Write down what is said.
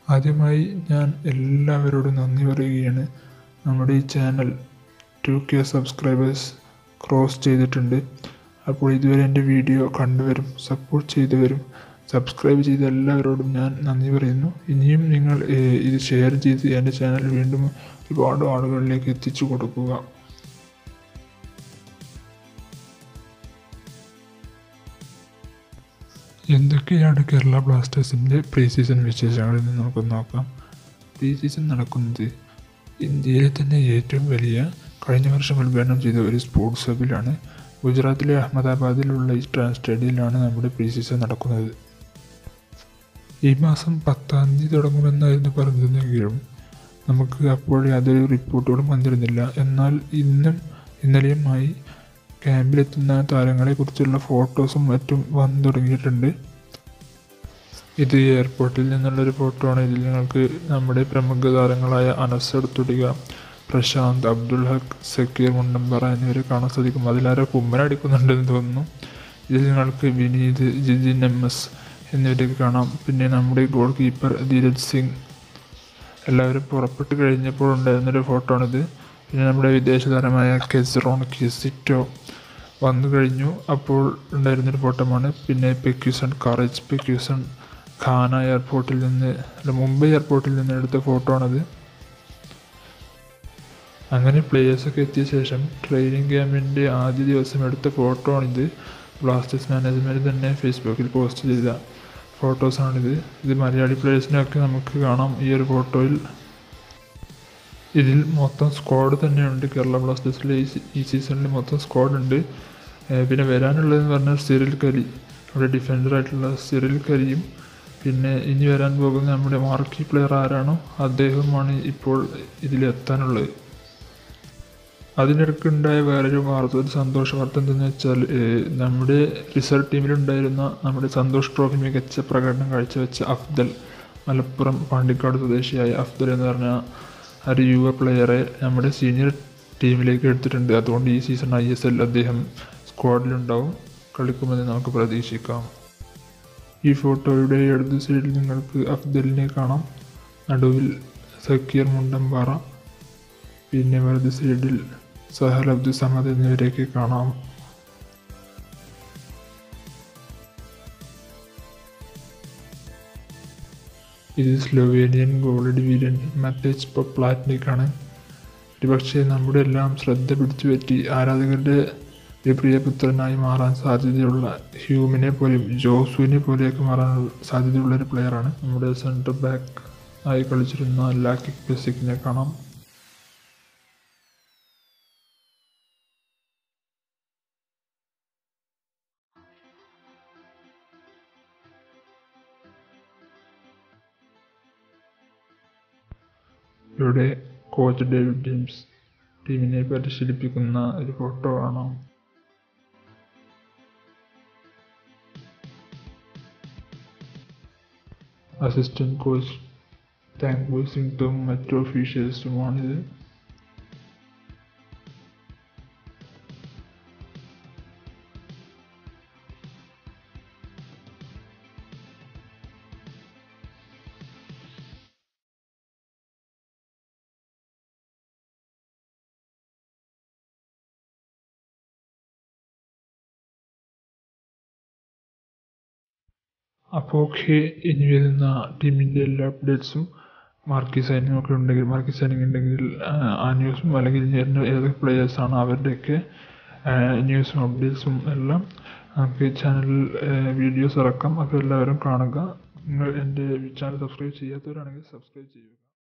ആദ്യമായി ഞാൻ എല്ലാവരോടും നന്ദി പറയുകയാണ്. നമ്മുടെ ഈ ചാനൽ 2K സബ്സ്ക്രൈബേഴ്സ് ക്രോസ് ചെയ്തിട്ടുണ്ട്. അപ്പോൾ ഇതുവരെ എൻ്റെ വീഡിയോ കണ്ടുവരും, സപ്പോർട്ട് ചെയ്തുവരും, സബ്സ്ക്രൈബ് ചെയ്ത എല്ലാവരോടും ഞാൻ നന്ദി പറയുന്നു. ഇനിയും നിങ്ങൾ ഇത് ഷെയർ ചെയ്ത് എൻ്റെ ചാനൽ വീണ്ടും ഒരുപാട് ആളുകളിലേക്ക് എത്തിച്ചു കൊടുക്കുക. എന്തൊക്കെയാണ് കേരള ബ്ലാസ്റ്റേഴ്സിൻ്റെ പ്രീസീസൺ വിശേഷങ്ങളിൽ നിന്ന് നമുക്ക് നോക്കാം. പ്രീസീസൺ നടക്കുന്നത് ഇന്ത്യയിലെ തന്നെ ഏറ്റവും വലിയ കഴിഞ്ഞ വർഷം ഉദ്ഘാടനം ചെയ്ത ഒരു സ്പോർട്സ് ഹബിലാണ്. ഗുജറാത്തിലെ അഹമ്മദാബാദിലുള്ള ഈ സ്റ്റേഡിയത്തിലാണ് നമ്മുടെ പ്രീസീസൺ നടക്കുന്നത്. ഈ മാസം 10-ാം തീയതി തുടങ്ങുമെന്നായിരുന്നു പറഞ്ഞിരുന്നെങ്കിലും നമുക്ക് അപ്പോൾ യാതൊരു റിപ്പോർട്ടുകളും വന്നിരുന്നില്ല. എന്നാൽ ഇന്നലെയുമായി ക്യാമ്പിലെത്തുന്ന താരങ്ങളെക്കുറിച്ചുള്ള ഫോട്ടോസും മറ്റും വന്നു തുടങ്ങിയിട്ടുണ്ട്. ഇത് എയർപോർട്ടിൽ നിന്നുള്ളൊരു ഫോട്ടോ ആണ്. ഇതിൽ നിങ്ങൾക്ക് നമ്മുടെ പ്രമുഖ താരങ്ങളായ അനസ് തുടിക, പ്രശാന്ത്, അബ്ദുൽ ഹക്ക്, സക്കീർ മുണ്ടമ്പാറ എന്നിവരെ കാണാൻ സാധിക്കും. അതിലാരോ കുമ്മനടിക്കുന്നുണ്ടെന്ന് തോന്നുന്നു. ഇതിൽ നിങ്ങൾക്ക് വിനീത്, ജിതിൻ MS എന്നിവരൊക്കെ കാണാം. പിന്നെ നമ്മുടെ ഗോൾ കീപ്പർ ധീരജ് സിംഗ്. എല്ലാവരും പുറപ്പെട്ട് കഴിഞ്ഞപ്പോൾ ഉണ്ടായിരുന്നൊരു ഫോട്ടോ ആണിത്. പിന്നെ നമ്മുടെ വിദേശ താരമായ കെസ്റോൺ കിസിറ്റോ വന്നു കഴിഞ്ഞു അപ്പോൾ ഉണ്ടായിരുന്നൊരു ഫോട്ടോമാണ്. പിന്നെ പെക്യൂസൺ ഖാന മുംബൈ എയർപോർട്ടിൽ നിന്ന് എടുത്ത ഫോട്ടോ ആണത്. അങ്ങനെ പ്ലേയേഴ്സൊക്കെ എത്തിയ ശേഷം ട്രെയിനിങ് ക്യാമ്പിൻ്റെ ആദ്യ ദിവസം എടുത്ത ഫോട്ടോ ആണിത്. ബ്ലാസ്റ്റേഴ്സ് മാനേജ്മെൻറ്റ് തന്നെ ഫേസ്ബുക്കിൽ പോസ്റ്റ് ചെയ്ത ഫോട്ടോസാണിത്. ഇത് മലയാളി പ്ലേയേഴ്സിനെയൊക്കെ നമുക്ക് കാണാം ഈ ഒരു ഫോട്ടോയിൽ. ഇതിൽ മൊത്തം സ്ക്വാഡ് തന്നെയുണ്ട്. കേരള ബ്ലാസ്റ്റേഴ്സിലെ ഈ സീസണിൽ മൊത്തം സ്ക്വാഡുണ്ട്. പിന്നെ വരാനുള്ളതെന്ന് പറഞ്ഞാൽ സിറിൽ കരി, നമ്മുടെ ഡിഫൻഡറായിട്ടുള്ള സിറിൽ കരിയും പിന്നെ ഇനി വരാൻ പോകുന്ന നമ്മുടെ മാർക്കി പ്ലെയർ ആരാണോ അദ്ദേഹമാണ് ഇപ്പോൾ ഇതിലെത്താനുള്ളത്. അതിനിടയ്ക്കുണ്ടായ വേറൊരു സന്തോഷ വാർത്ത എന്തെന്ന് വെച്ചാൽ നമ്മുടെ റിസർവ് ടീമിലുണ്ടായിരുന്ന നമ്മുടെ സന്തോഷ് ട്രോഫി മികച്ച പ്രകടനം കാഴ്ചവെച്ച അഫ്ദൽ, മലപ്പുറം പാണ്ടിക്കാട് സ്വദേശിയായ അഫ്ദൽ എന്ന് പറഞ്ഞ ഒരു യുവ പ്ലെയറെ നമ്മുടെ സീനിയർ ടീമിലേക്ക് എടുത്തിട്ടുണ്ട്. അതുകൊണ്ട് ഈ സീസൺ ISL അദ്ദേഹം സ്ക്വാഡിലുണ്ടാവും, കളിക്കുമെന്ന് നമുക്ക് പ്രതീക്ഷിക്കാം. ഈ ഫോട്ടോയുടെ ഇടത് സൈഡിൽ നിങ്ങൾക്ക് അഫ്ദലിനെ കാണാം, നടുവിൽ സക്കീർ മുണ്ടമ്പാറ, പിന്നെ വലത് സൈഡിൽ സഹൽ അബ്ദുൽ സമദ് എന്നിവരെയൊക്കെ കാണാം. ഇത് സ്ലൊവേനിയൻ ഗോളടി വീരൻ മറ്റേജ് പൊപ്ലാറ്റ്നിക്കാണ്. ഒരുപക്ഷെ നമ്മുടെ എല്ലാം ശ്രദ്ധ പിടിച്ചു പറ്റി ആരാധകരുടെ ഒരു പ്രിയപുത്രനായി മാറാൻ സാധ്യതയുള്ള ഹ്യൂമിനെ പോലെയും ജോസുവിനെ പോലെയൊക്കെ മാറാൻ സാധ്യതയുള്ളൊരു പ്ലെയറാണ്. നമ്മുടെ സെൻറ്റർ ബാക്ക് ആയി കളിച്ചിരുന്ന ലാക്കിക് ബെസിക്കിനെ കാണാം. ഇവിടെ കോച്ച് ഡേവിഡ് ജെയിംസ് ടീമിനെ പരിശീലിപ്പിക്കുന്ന ഒരു ഫോട്ടോ കാണാം. അസിസ്റ്റന്റ് കോച്ച് താങ്ക്ബോയ് സിംഗ്തും മറ്റു ഒഫീഷ്യൽസുമാണിത്. അപ്പോൾ ഇനി വരുന്ന ടീമിൻ്റെ എല്ലാ അപ്ഡേറ്റ്സും മാർക്കി സൈനിങ് ഉണ്ടെങ്കിൽ ആ ന്യൂസും അല്ലെങ്കിൽ ഏതൊക്കെ പ്ലേയേഴ്സാണ് അവരുടെയൊക്കെ ന്യൂസും അപ്ഡേറ്റ്സും എല്ലാം നമുക്ക് ചാനലിൽ വീഡിയോസ് ഇറക്കാം. അപ്പോൾ എല്ലാവരും കാണുക. നിങ്ങൾ എൻ്റെ ചാനൽ സബ്സ്ക്രൈബ് ചെയ്യാത്തവരാണെങ്കിൽ സബ്സ്ക്രൈബ് ചെയ്യുക.